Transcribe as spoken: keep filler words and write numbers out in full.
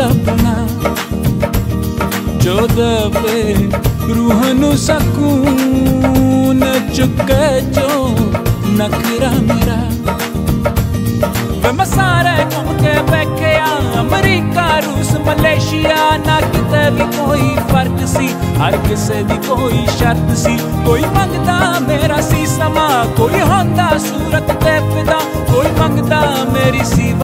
सपना जो दबे रूह नू सकून चुके जो नखरा मेरा वे मैं सारे घूम के बैठिया अमरीका रूस मलेशिया ना किते भी कोई फर्क सी हर किसे दी कोई शर्त सी कोई मंगदा मेरा सी समा कोई होंदा सूरत ते फिदा कोई मंगदा मेरी सी